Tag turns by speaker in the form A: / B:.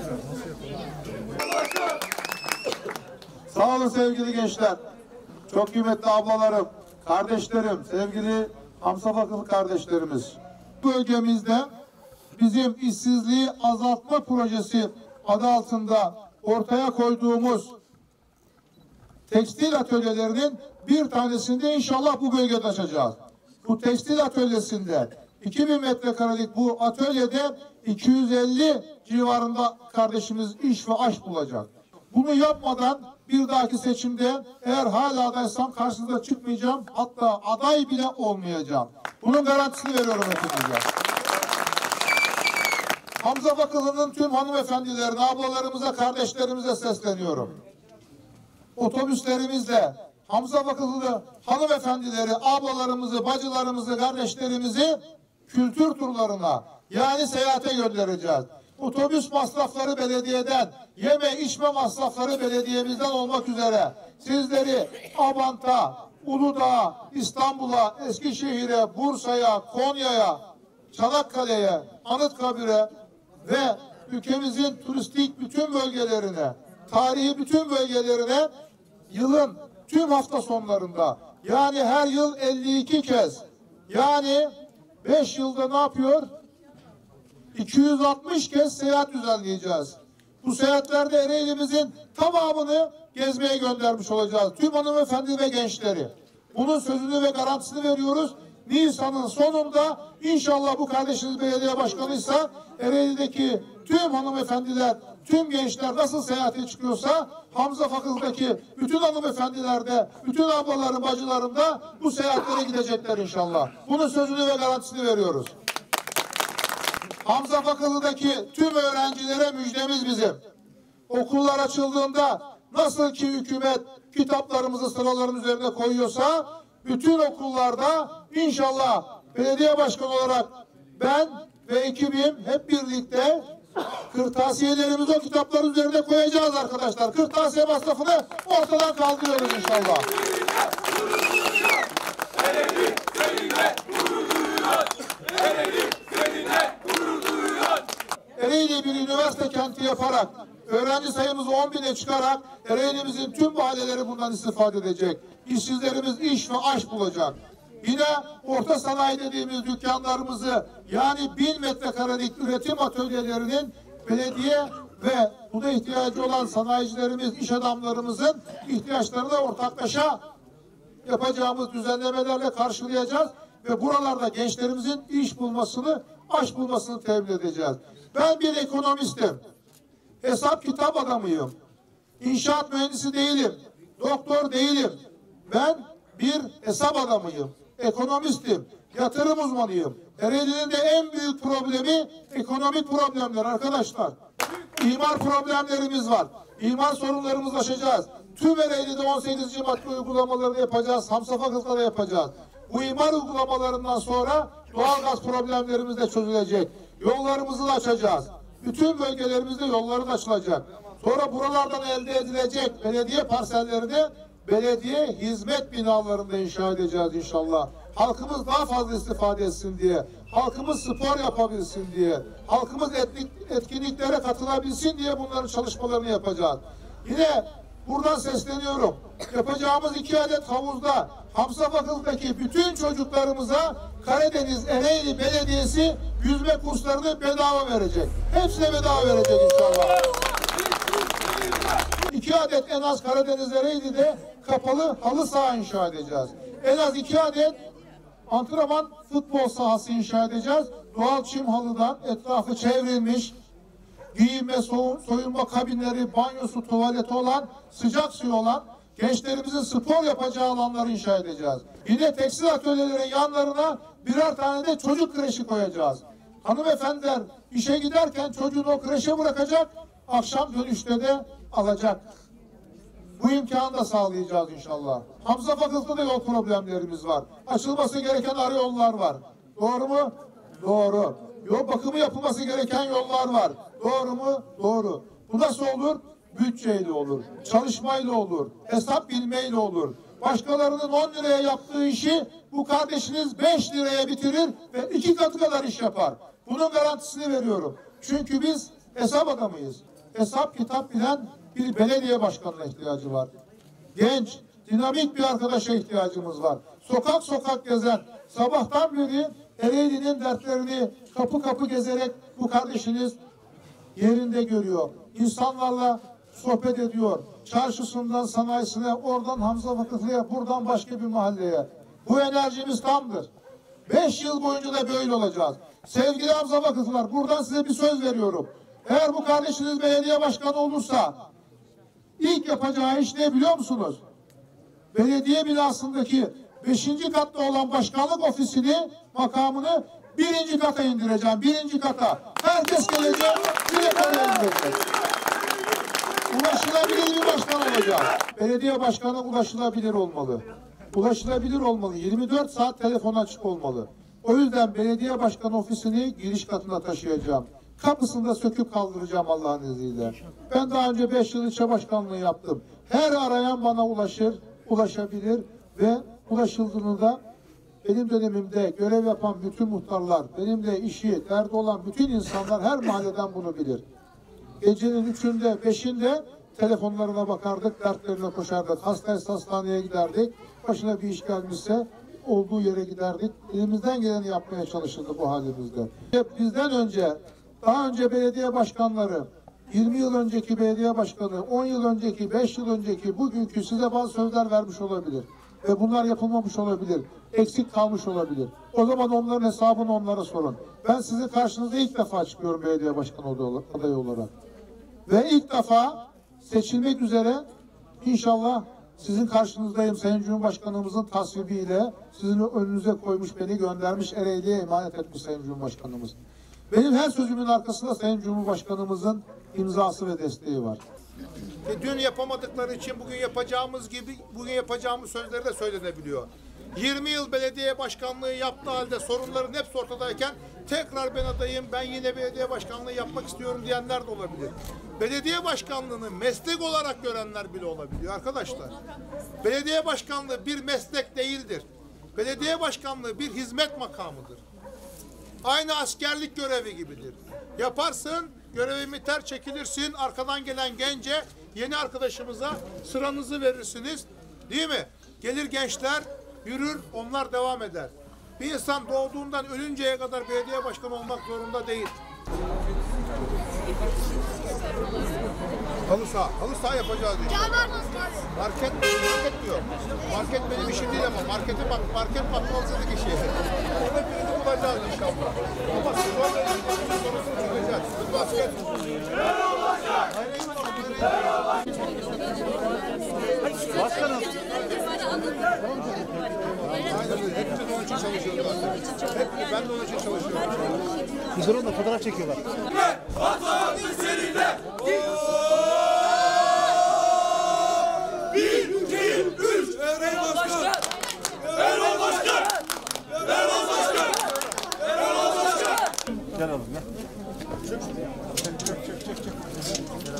A: Sağ olun sevgili gençler. Çok kıymetli ablalarım, kardeşlerim, sevgili Hamza Vakıfı kardeşlerimiz. Bu bölgemizde bizim işsizliği azaltma projesi adı altında ortaya koyduğumuz tekstil atölyelerinin bir tanesini de inşallah bu bölgede açacağız. Bu tekstil atölyesinde 2000 metrekarelik bu atölyede 250 civarında kardeşimiz iş ve aş bulacak. Bunu yapmadan bir dahaki seçimde eğer hala adaysam karşınıza çıkmayacağım. Hatta aday bile olmayacağım. Bunun garantisini veriyorum hepinize. Hamza Vakıfı'nın tüm hanımefendilerine, ablalarımıza, kardeşlerimize sesleniyorum. Otobüslerimizle Hamza Vakıfı'nda hanımefendileri, ablalarımızı, bacılarımızı, kardeşlerimizi kültür turlarına yani seyahate göndereceğiz. Otobüs masrafları belediyeden, yeme içme masrafları belediyemizden olmak üzere sizleri Abant'a, Uludağ'a, İstanbul'a, Eskişehir'e, Bursa'ya, Konya'ya, Çanakkale'ye, Anıtkabir'e ve ülkemizin turistik bütün bölgelerine, tarihi bütün bölgelerine yılın tüm hafta sonlarında yani her yıl 52 kez yani 5 yılda ne yapıyor? 260 kez seyahat düzenleyeceğiz. Bu seyahatlerde Ereğli'mizin tamamını gezmeye göndermiş olacağız. Tüm hanımefendi ve gençleri. Bunun sözünü ve garantisini veriyoruz. Nisan'ın sonunda inşallah bu kardeşiniz belediye başkanıysa Ereğli'deki tüm hanımefendiler, tüm gençler nasıl seyahate çıkıyorsa Hamza Vakıf'taki bütün hanımefendiler de, bütün ablalarım, bacılarım da bu seyahatlere gidecekler inşallah. Bunun sözünü ve garantisini veriyoruz. Hamza Vakıfı'ndaki tüm öğrencilere müjdemiz bizim. Okullar açıldığında nasıl ki hükümet kitaplarımızı sıraların üzerine koyuyorsa bütün okullarda inşallah belediye başkanı olarak ben ve ekibim hep birlikte kırtasiyelerimizi o kitapların üzerine koyacağız arkadaşlar. Kırtasiye masrafını ortadan kaldırıyoruz inşallah. Ereğli bir üniversite kenti yaparak, öğrenci sayımızı 10.000'e çıkarak Ereğli'mizin tüm mahalleleri bundan istifade edecek. İşsizlerimiz iş ve aş bulacak. Yine orta sanayi dediğimiz dükkanlarımızı yani 1000 metrekarelik üretim atölyelerinin belediye ve buna ihtiyacı olan sanayicilerimiz, iş adamlarımızın ihtiyaçlarını da ortaklaşa yapacağımız düzenlemelerle karşılayacağız ve buralarda gençlerimizin iş bulmasını, aş bulmasını temin edeceğiz. Ben bir ekonomistim. Hesap kitap adamıyım. İnşaat mühendisi değilim. Doktor değilim. Ben bir hesap adamıyım. Ekonomistim. Yatırım uzmanıyım. Ereğli'nin de en büyük problemi ekonomik problemler arkadaşlar. İmar problemlerimiz var. İmar sorunlarımızı aşacağız. Tüm Ereğli'de 18. madde uygulamalarını yapacağız. Hamza Vakıf'ta da yapacağız. Bu imar uygulamalarından sonra doğalgaz problemlerimiz de çözülecek. Yollarımızı da açacağız. Bütün bölgelerimizde yolları da açılacak. Sonra buralardan elde edilecek belediye parsellerini belediye hizmet binalarında inşa edeceğiz inşallah. Halkımız daha fazla istifade etsin diye, halkımız spor yapabilsin diye, halkımız etkinliklere katılabilsin diye bunların çalışmalarını yapacağız. Yine buradan sesleniyorum. Yapacağımız 2 adet havuzda Hamza Vakıf'taki bütün çocuklarımıza Karadeniz Ereğli Belediyesi yüzme kurslarını bedava verecek. Hepsine bedava verecek inşallah. 2 adet en az Karadeniz Ereğli'de kapalı halı saha inşa edeceğiz. En az 2 adet antrenman futbol sahası inşa edeceğiz. Doğal çim halıdan etrafı çevrilmiş, giyinme, soyunma kabinleri, banyosu, tuvaleti olan, sıcak suyu olan gençlerimizin spor yapacağı alanları inşa edeceğiz. Yine tekstil atölyelerin yanlarına birer tane de çocuk kreşi koyacağız. Hanımefendiler işe giderken çocuğunu o kreşe bırakacak, akşam dönüşte de alacak. Bu imkanı da sağlayacağız inşallah. Hamza Vakıf'ta da yol problemlerimiz var. Açılması gereken ara yollar var. Doğru mu? Doğru. Yol bakımı yapılması gereken yollar var. Doğru mu? Doğru. Bu nasıl olur? Bütçeyle olur. Çalışmayla olur. Hesap bilmeyle olur. Başkalarının 10 liraya yaptığı işi bu kardeşiniz 5 liraya bitirir ve 2 katı kadar iş yapar. Bunun garantisini veriyorum. Çünkü biz hesap adamıyız. hesap kitap bilen bir belediye başkanına ihtiyacı var. Genç, dinamik bir arkadaşa ihtiyacımız var. Sokak sokak gezen, sabahtan beri Ereğli'nin dertlerini kapı kapı gezerek bu kardeşiniz yerinde görüyor. İnsanlarla sohbet ediyor. Çarşısından sanayisine, oradan Hamza Vakıflı'ya, buradan başka bir mahalleye. Bu enerjimiz tamdır. 5 yıl boyunca da böyle olacağız. Sevgili Hamza Vakıflılar, buradan size bir söz veriyorum. Eğer bu kardeşiniz belediye başkanı olursa ilk yapacağı iş ne biliyor musunuz? Belediye binasındaki 5. katta olan başkanlık ofisini, makamını 1. kata indireceğim. 1. kata. Herkes gelecek, direkt oraya indirecek. Ulaşılabilir bir başkan olacak. Belediye başkanı ulaşılabilir olmalı. Ulaşılabilir olmalı. 24 saat telefon açık olmalı. O yüzden belediye başkanı ofisini giriş katına taşıyacağım. Kapısında söküp kaldıracağım Allah'ın izniyle. Ben daha önce 5 yıl ilçe başkanlığı yaptım. Her arayan bana ulaşabilir ve ulaşıldığında benim dönemimde görev yapan bütün muhtarlar, benimle işi, derdi olan bütün insanlar her mahalleden bunu bilir. Gecenin 3'ünde, 5'inde telefonlarına bakardık, dertlerine koşardık. Hastaysa hastaneye giderdik. Başına bir iş gelmişse olduğu yere giderdik. Elimizden geleni yapmaya çalışırdık bu halimizde. Bizden önce, daha önce belediye başkanları, 20 yıl önceki belediye başkanı, 10 yıl önceki, 5 yıl önceki, bugünkü size bazı sözler vermiş olabilir. Ve bunlar yapılmamış olabilir. Eksik kalmış olabilir. O zaman onların hesabını onlara sorun. Ben sizin karşınıza ilk defa çıkıyorum belediye başkanı adayı olarak. Ve ilk defa seçilmek üzere inşallah sizin karşınızdayım. Sayın Cumhurbaşkanımızın tasvibiyle sizin önünüze koymuş, beni göndermiş, Ereğli'ye emanet etmiş Sayın Cumhurbaşkanımız. Benim her sözümün arkasında Sayın Cumhurbaşkanımızın imzası ve desteği var.
B: Dün yapamadıkları için bugün yapacağımız gibi bugün yapacağımız sözleri de söylenebiliyor. 20 yıl belediye başkanlığı yaptığı halde sorunların hepsi ortadayken tekrar ben adayım, ben yine belediye başkanlığı yapmak istiyorum diyenler de olabilir. Belediye başkanlığını meslek olarak görenler bile olabiliyor arkadaşlar. Belediye başkanlığı bir meslek değildir. Belediye başkanlığı bir hizmet makamıdır. Aynı askerlik görevi gibidir. Yaparsın, görevi biter, çekilirsin, arkadan gelen gence, yeni arkadaşımıza sıranızı verirsiniz. Değil mi? Gelir gençler, yürür, onlar devam eder. Bir insan doğduğundan ölünceye kadar belediye başkanı olmak zorunda değil. Halı saha yapacağız diyor. Market diyor. Market benim işim değil ama market bakmalısınız kişi. Orada birini bulacağız inşallah. Ama sporla ilgili sorusunu çözeceğiz. Basket.
C: Başkanım.
B: Hepimiz onun için çalışıyoruz zaten. Ben de onun için çalışıyorum.
C: Biz onunla fotoğraf çekiyorlar.
D: Vatanın seninle. 1, 2, 3. Erol Başkan. Erol Başkan. Erol Başkan. Erol Başkan.
C: Gel oğlum gel.